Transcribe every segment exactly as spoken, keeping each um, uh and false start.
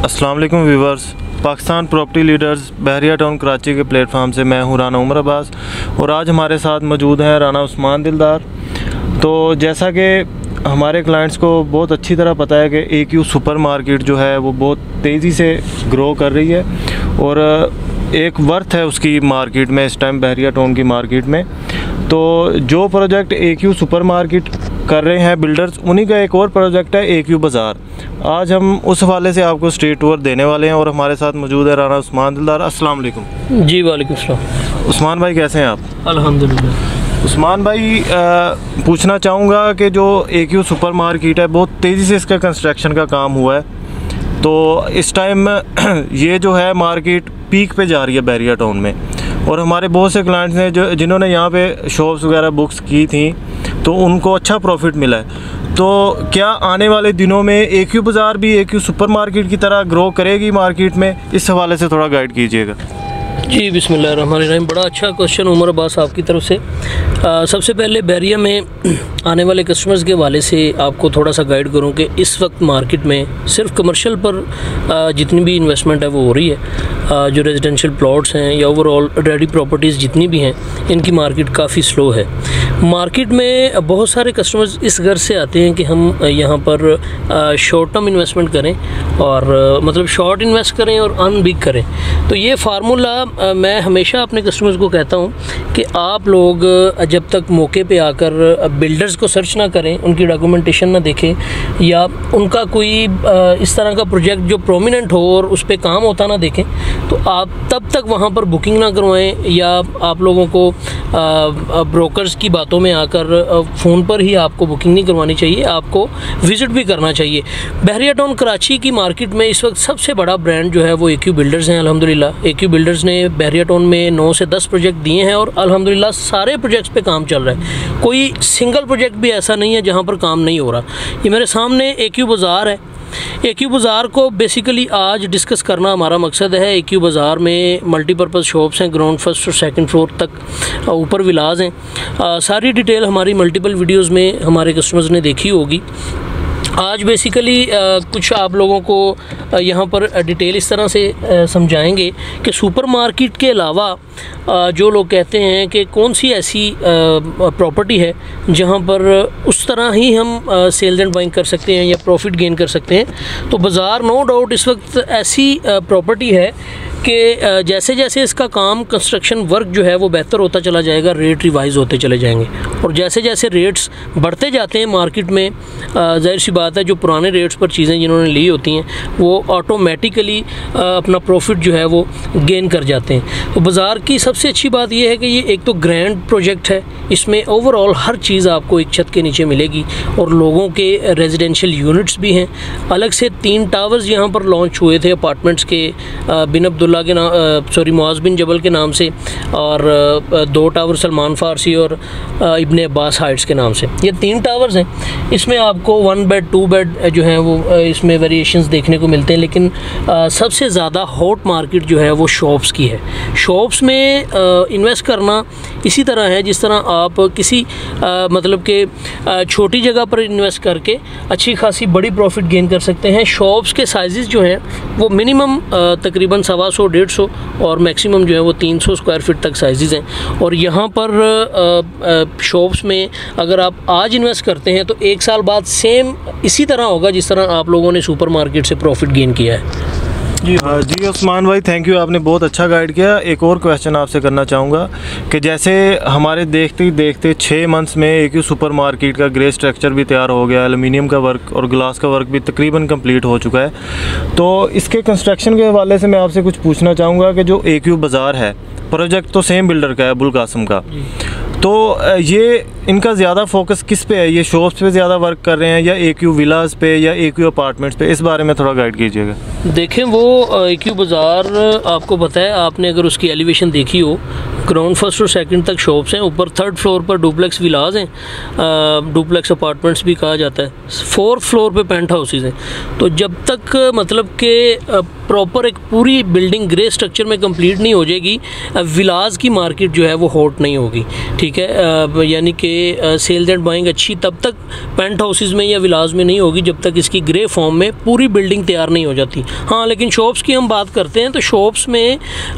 अस्सलाम वालेकुम viewers, Pakistan property leaders Bahria Town Karachi के प्लेटफार्म से मैं हूं राना उमर अब्बास और आज हमारे साथ मौजूद हैं राना उस्मान दिलदार। तो जैसा कि हमारे क्लाइंट्स को बहुत अच्छी तरह पता है कि ए क्यू सुपर मार्केट जो है वो बहुत तेज़ी से ग्रो कर रही है और एक वर्थ है उसकी मार्केट में इस टाइम बहरिया टाउन की मार्केट में। तो जो project A Q super Market कर रहे हैं बिल्डर्स, उन्हीं का एक और प्रोजेक्ट है ए क्यू बाज़ार। आज हम उस हवाले से आपको स्ट्रीट टूर देने वाले हैं और हमारे साथ मौजूद है राना उस्मान दिलदार। अस्सलाम वालेकुम। जी वालेकुम सलाम। उस्मान भाई कैसे हैं आप? अल्हम्दुलिल्लाह। उस्मान भाई आ, पूछना चाहूँगा कि जो ए क्यू सुपर मार्केट है बहुत तेज़ी से इसका कंस्ट्रक्शन का काम हुआ है, तो इस टाइम ये जो है मार्केट पीक पे जा रही है बहरिया टाउन में और हमारे बहुत से क्लाइंट्स ने जो जिन्होंने यहाँ पे शॉप्स वगैरह बुक्स की थी तो उनको अच्छा प्रॉफिट मिला है। तो क्या आने वाले दिनों में ए क्यू बाज़ार भी ए क्यू सुपर मार्केट की तरह ग्रो करेगी मार्केट में? इस हवाले से थोड़ा गाइड कीजिएगा। जी बिस्मिल्लाहिर्रहमानिर्रहीम। बड़ा अच्छा क्वेश्चन उमर अब्बास आपकी तरफ से। आ, सबसे पहले बहरिया में आने वाले कस्टमर्स के हवाले से आपको थोड़ा सा गाइड करूं कि इस वक्त मार्केट में सिर्फ कमर्शियल पर आ, जितनी भी इन्वेस्टमेंट है वो हो रही है। आ, जो रेजिडेंशियल प्लॉट्स हैं या ओवरऑल रेडी प्रॉपर्टीज़ जितनी भी हैं, इनकी मार्केट काफ़ी स्लो है। मार्केट में बहुत सारे कस्टमर्स इस घर से आते हैं कि हम यहाँ पर शॉर्ट टर्म इन्वेस्टमेंट करें और आ, मतलब शॉर्ट इन्वेस्ट करें और अर्न बिग करें। तो ये फार्मूला मैं हमेशा अपने कस्टमर्स को कहता हूँ कि आप लोग जब तक मौके पे आकर बिल्डर्स को सर्च ना करें, उनकी डॉक्यूमेंटेशन ना देखें या उनका कोई इस तरह का प्रोजेक्ट जो प्रोमिनेंट हो और उस पर काम होता ना देखें, तो आप तब तक वहाँ पर बुकिंग ना करवाएं या आप लोगों को ब्रोकर्स की बातों में आकर फ़ोन पर ही आपको बुकिंग नहीं करवानी चाहिए, आपको विज़िट भी करना चाहिए। बहरिया टाउन कराची की मार्केट में इस वक्त सबसे बड़ा ब्रांड जो है वो ए क्यू बिल्डर्स हैं। अल्हम्दुलिल्लाह ए क्यू बिल्डर्स ने बहरिया टाउन में नौ से दस प्रोजेक्ट दिए हैं और अल्हम्दुलिल्लाह सारे प्रोजेक्ट्स पे काम चल रहा है। कोई सिंगल प्रोजेक्ट भी ऐसा नहीं है जहाँ पर काम नहीं हो रहा। ये मेरे सामने ए क्यू बाज़ार है। ए क्यू बाज़ार को बेसिकली आज डिस्कस करना हमारा मकसद है। ए क्यू बाज़ार में मल्टीपर्पज़ शॉप्स हैं, ग्राउंड फर्स्ट और सेकंड फ्लोर तक, ऊपर विलाज हैं। आ, सारी डिटेल हमारी मल्टीपल वीडियोस में हमारे कस्टमर्स ने देखी होगी। आज बेसिकली कुछ आप लोगों को यहाँ पर डिटेल इस तरह से आ, समझाएंगे कि सुपर मार्केट के अलावा आ, जो लोग कहते हैं कि कौन सी ऐसी प्रॉपर्टी है जहाँ पर उस तरह ही हम सेल्स एंड बाइंग कर सकते हैं या प्रॉफिट गेन कर सकते हैं। तो बाज़ार नो डाउट इस वक्त ऐसी प्रॉपर्टी है कि जैसे जैसे इसका काम कंस्ट्रक्शन वर्क जो है वो बेहतर होता चला जाएगा, रेट रिवाइज होते चले जाएंगे और जैसे जैसे रेट्स बढ़ते जाते हैं मार्केट में, जाहिर सी बात है जो पुराने रेट्स पर चीज़ें जिन्होंने ली होती हैं वो ऑटोमेटिकली अपना प्रॉफिट जो है वो गेन कर जाते हैं। तो बाज़ार की सबसे अच्छी बात यह है कि ये एक तो ग्रैंड प्रोजेक्ट है, इसमें ओवरऑल हर चीज़ आपको एक छत के नीचे मिलेगी और लोगों के रेजिडेंशियल यूनिट्स भी हैं। अलग से तीन टावर्स यहाँ पर लॉन्च हुए थे अपार्टमेंट्स के, बिन अब्दुल्ला के नाम सॉरी मुआज़ बिन जबल के नाम से, और दो टावर सलमान फारसी और इब्ने अब्बास हाइट्स के नाम से। ये तीन टावर्स हैं। इसमें आपको वन बेड टू बेड जो हैं वो इसमें वेरिएशंस देखने को मिलते हैं, लेकिन सबसे ज़्यादा हॉट मार्केट जो है वो शॉप्स की है। शॉप्स में इन्वेस्ट करना इसी तरह है जिस तरह आप किसी आ, मतलब के छोटी जगह पर इन्वेस्ट करके अच्छी खासी बड़ी प्रॉफिट गेन कर सकते हैं। शॉप्स के साइजेस जो हैं वो मिनिमम तकरीबन सवा सौ डेढ़ सौ और मैक्सिमम जो है वो तीन सौ स्क्वायर फीट तक साइजेस हैं। और यहाँ पर शॉप्स में अगर आप आज इन्वेस्ट करते हैं तो एक साल बाद सेम इसी तरह होगा जिस तरह आप लोगों ने सुपर मार्केट से प्रॉफिट गेन किया है। जी जी उस्मान भाई, थैंक यू, आपने बहुत अच्छा गाइड किया। एक और क्वेश्चन आपसे करना चाहूँगा कि जैसे हमारे देखते ही देखते छः मंथ्स में ए क्यू सुपर मार्केट का ग्रे स्ट्रक्चर भी तैयार हो गया, एलुमिनियम का वर्क और ग्लास का वर्क भी तकरीबन कंप्लीट हो चुका है। तो इसके कंस्ट्रक्शन के हवाले से मैं आपसे कुछ पूछना चाहूँगा कि जो ए क्यू बाज़ार है, प्रोजेक्ट तो सेम बिल्डर का है, अबुल कासिम का, तो ये इनका ज़्यादा फोकस किस पे है? ये शॉप्स पे ज़्यादा वर्क कर रहे हैं या ए क्यू विलास पे या ए क्यू अपार्टमेंट्स पे? इस बारे में थोड़ा गाइड कीजिएगा। देखें वो ए क्यू बाज़ार आपको पता है, आपने अगर उसकी एलिवेशन देखी हो ग्राउंड फर्स्ट और सेकंड तक शॉप्स हैं, ऊपर थर्ड फ्लोर पर डुप्लेक्स विलाज हैं, डुप्लेक्स अपार्टमेंट्स भी कहा जाता है, फोर्थ फ्लोर पे पेंट हाउसेज हैं। तो जब तक मतलब कि प्रॉपर एक पूरी बिल्डिंग ग्रे स्ट्रक्चर में कंप्लीट नहीं हो जाएगी, विलाज की मार्केट जो है वो हॉट नहीं होगी, ठीक है। यानी कि सेल्स एंड बाइंग अच्छी तब तक पेंट हाउसेज में या विलाज में नहीं होगी जब तक इसकी ग्रे फॉर्म में पूरी बिल्डिंग तैयार नहीं हो जाती। हाँ, लेकिन शॉप्स की हम बात करते हैं तो शॉप्स में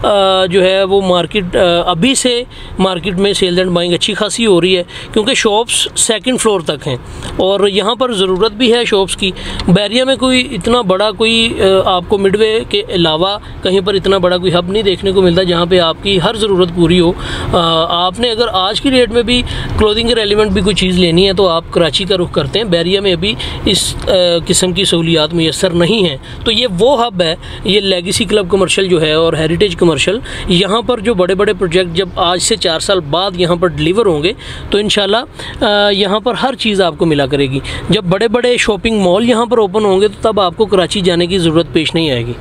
जो है वो मार्केट अभी से मार्केट में सेल्स एंड बाइंग अच्छी खासी हो रही है, क्योंकि शॉप्स सेकंड फ्लोर तक हैं और यहाँ पर ज़रूरत भी है शॉप्स की। बैरिया में कोई इतना बड़ा कोई आपको मिडवे के अलावा कहीं पर इतना बड़ा कोई हब नहीं देखने को मिलता जहाँ पे आपकी हर ज़रूरत पूरी हो। आपने अगर आज की डेट में भी क्लोथिंग के रेलिवेंट भी कोई चीज़ लेनी है तो आप कराची का रुख करते हैं। बैरिया में अभी इस किस्म की सहूलियात मुयसर नहीं है, तो ये वो हब है, ये लेगेसी क्लब कमर्शियल जो है और हेरिटेज कमर्शियल। यहाँ पर जो बड़े बड़े प्रोजेक्ट जब आज से चार साल बाद यहाँ पर डिलीवर होंगे तो इंशाल्लाह यहाँ पर हर चीज़ आपको मिला करेगी। जब बड़े बड़े शॉपिंग मॉल यहाँ पर ओपन होंगे तो तब आपको कराची जाने की ज़रूरत पेश नहीं आएगी।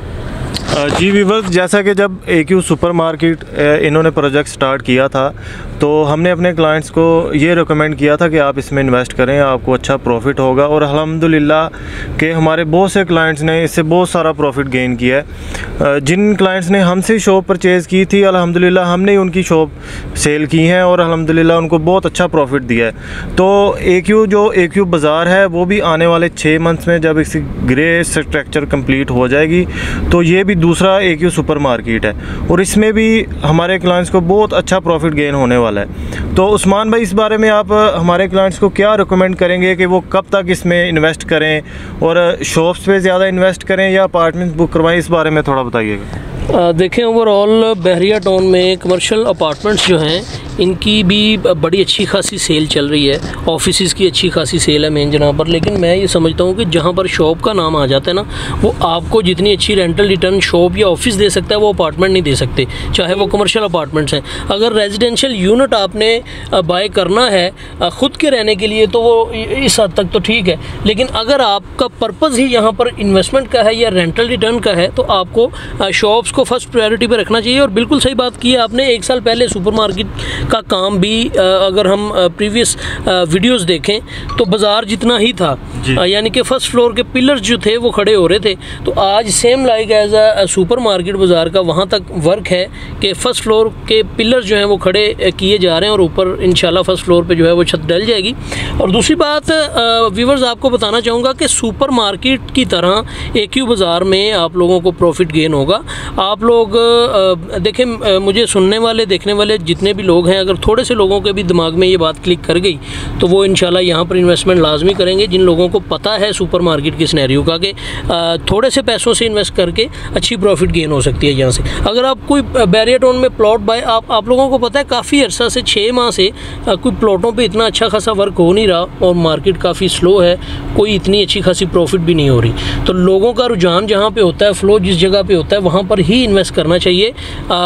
जी व्यूअर्स, जैसा कि जब एक्यू सुपर मार्केट इन्होंने प्रोजेक्ट स्टार्ट किया था तो हमने अपने क्लाइंट्स को ये रिकमेंड किया था कि आप इसमें इन्वेस्ट करें, आपको अच्छा प्रॉफिट होगा। और अल्हम्दुलिल्लाह कि हमारे बहुत से क्लाइंट्स ने इससे बहुत सारा प्रॉफिट गेन किया है। जिन क्लाइंट्स ने हमसे शॉप परचेज़ की थी अल्हम्दुलिल्लाह हमने उनकी शॉप सेल की हैं और अल्हम्दुलिल्लाह उनको बहुत अच्छा प्रॉफिट दिया है। तो एक्यू जो एक्यू बाज़ार है वो भी आने वाले छः मंथ्स में जब इसकी ग्रे स्ट्रक्चर कंप्लीट हो जाएगी तो ये भी दूसरा एक्यू सुपर मार्केट है और इसमें भी हमारे क्लाइंट्स को बहुत अच्छा प्रॉफिट गेन होने वाला है। तो उस्मान भाई, इस बारे में आप हमारे क्लाइंट्स को क्या रिकमेंड करेंगे कि वो कब तक इसमें इन्वेस्ट करें और शॉप्स पे ज़्यादा इन्वेस्ट करें या अपार्टमेंट्स बुक करवाएं, इस बारे में थोड़ा बताइएगा। देखें, ओवरऑल बहरिया टाउन में कमर्शियल अपार्टमेंट्स जो हैं इनकी भी बड़ी अच्छी खासी सेल चल रही है, ऑफिसेज़ की अच्छी खासी सेल है मेन जगह पर। लेकिन मैं ये समझता हूँ कि जहाँ पर शॉप का नाम आ जाता है ना, वो आपको जितनी अच्छी रेंटल रिटर्न शॉप या ऑफिस दे सकता है वो अपार्टमेंट नहीं दे सकते, चाहे वो कमर्शियल अपार्टमेंट्स हैं। अगर रेजिडेंशियल यूनिट आपने बाय करना है ख़ुद के रहने के लिए तो वो इस हद तक तो ठीक है, लेकिन अगर आपका पर्पज़ ही यहाँ पर इन्वेस्टमेंट का है या रेंटल रिटर्न का है तो आपको शॉप्स को फर्स्ट प्रायोरिटी पर रखना चाहिए। और बिल्कुल सही बात की है आपने, एक साल पहले सुपरमार्केट का काम भी अगर हम प्रीवियस वीडियोस देखें तो बाज़ार जितना ही था, यानी कि फ़र्स्ट फ्लोर के पिलर्स जो थे वो खड़े हो रहे थे। तो आज same like as a supermarket बाज़ार का वहाँ तक वर्क है कि फ़र्स्ट फ्लोर के पिलर्स जो हैं वो खड़े किए जा रहे हैं और ऊपर इंशाल्लाह फ़र्स्ट फ्लोर पे जो है वो छत डल जाएगी। और दूसरी बात व्यूवर्स आपको बताना चाहूँगा कि सुपरमार्केट की तरह एक्यू बाज़ार में आप लोगों को प्रॉफिट गेन होगा। आप लोग देखें, मुझे सुनने वाले देखने वाले जितने भी लोग हैं, अगर थोड़े से लोगों के भी दिमाग में ये बात क्लिक कर गई तो वो इंशाल्लाह यहाँ पर इन्वेस्टमेंट लाजमी करेंगे। जिन लोगों को पता है सुपरमार्केट की सिनेरियो का कि थोड़े से पैसों से इन्वेस्ट करके अच्छी प्रॉफिट गेन हो सकती है यहाँ से। अगर आप कोई बैरिया टाउन में प्लॉट बाय, आप आप लोगों को पता है काफ़ी अर्सा से छः माह से कोई प्लॉटों पे इतना अच्छा खासा वर्क हो नहीं रहा और मार्केट काफ़ी स्लो है, कोई इतनी अच्छी खासी प्रॉफिट भी नहीं हो रही। तो लोगों का रुझान जहाँ पर होता है, फ्लो जिस जगह पर होता है वहाँ पर ही इन्वेस्ट करना चाहिए।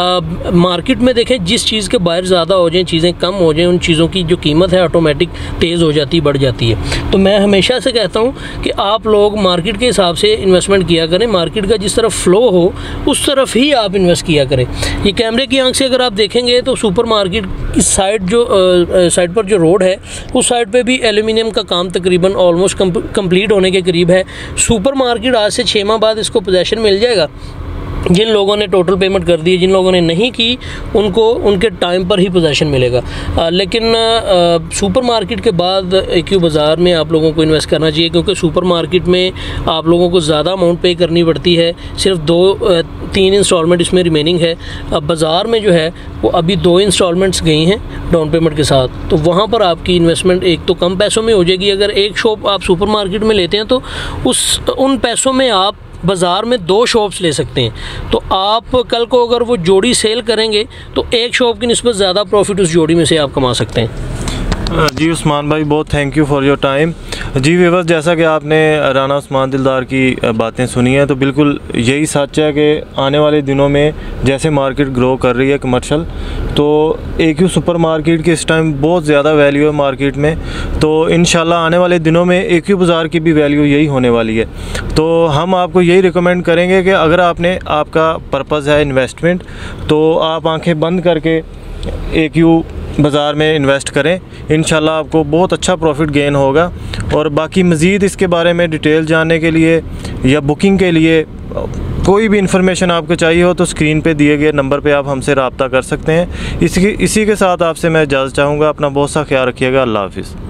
मार्केट में देखें, जिस चीज़ के बायर ज़्यादा हो जाएं, चीज़ें कम हो जाएं, उन चीज़ों की जो कीमत है ऑटोमेटिक तेज़ हो जाती, बढ़ जाती है। तो मैं हमेशा से कहता हूँ कि आप लोग मार्केट के हिसाब से इन्वेस्टमेंट किया करें, मार्केट का जिस तरफ फ्लो हो उस तरफ ही आप इन्वेस्ट किया करें। ये कैमरे की आंख से अगर आप देखेंगे तो सुपर मार्केट की साइड जो साइड पर जो रोड है उस साइड पर भी एल्यूमिनियम का काम तकरीबन ऑलमोस्ट कंप्लीट होने के करीब है। सुपर मार्केट आज से छः माह बाद इसको पोजेशन मिल जाएगा। जिन लोगों ने टोटल पेमेंट कर दी है, जिन लोगों ने नहीं की, उनको उनके टाइम पर ही पोजेशन मिलेगा। आ, लेकिन आ, सुपर मार्केट के बाद एक्यू बाज़ार में आप लोगों को इन्वेस्ट करना चाहिए, क्योंकि सुपर मार्केट में आप लोगों को ज़्यादा अमाउंट पे करनी पड़ती है। सिर्फ दो तीन इंस्टॉलमेंट इसमें रिमेनिंग है। अब बाज़ार में जो है वो अभी दो इंस्टॉलमेंट्स गई हैं डाउन पेमेंट के साथ, तो वहाँ पर आपकी इन्वेस्टमेंट एक तो कम पैसों में हो जाएगी। अगर एक शॉप आप सुपर मार्केट में लेते हैं तो उस उन पैसों में आप बाज़ार में दो शॉप्स ले सकते हैं। तो आप कल को अगर वो जोड़ी सेल करेंगे तो एक शॉप की निस्बत ज़्यादा प्रॉफिट उस जोड़ी में से आप कमा सकते हैं। जी उस्मान भाई, बहुत thank you for your time. जी व्यूअर्स, जैसा कि आपने राना उस्मान दिलदार की बातें सुनी हैं तो बिल्कुल यही सच है कि आने वाले दिनों में जैसे मार्केट ग्रो कर रही है कमर्शियल, तो एक्यू सुपर मार्केट की इस टाइम बहुत ज़्यादा वैल्यू है मार्केट में। तो इंशाल्लाह आने वाले दिनों में एक्यू बाज़ार की भी वैल्यू यही होने वाली है। तो हम आपको यही रिकमेंड करेंगे कि अगर आपने आपका पर्पज़ है इन्वेस्टमेंट तो आप आंखें बंद करके ए क्यू बाज़ार में इन्वेस्ट करें, इंशाल्लाह आपको बहुत अच्छा प्रॉफिट गेन होगा। और बाकी मज़ीद इसके बारे में डिटेल जानने के लिए या बुकिंग के लिए कोई भी इंफॉर्मेशन आपको चाहिए हो तो स्क्रीन पे दिए गए नंबर पे आप हमसे रब्ता कर सकते हैं। इसी इसी के साथ आपसे मैं इजाज़त चाहूँगा। अपना बहुत सा ख्याल रखिएगा। अल्लाह हाफ़िज़।